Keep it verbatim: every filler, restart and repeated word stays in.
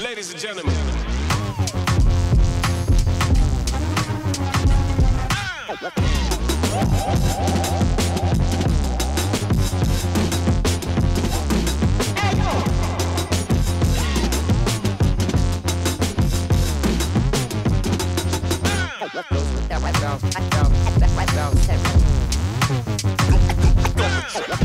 Ladies and gentlemen. Those with the red girls, hot girls, red girls, red girls,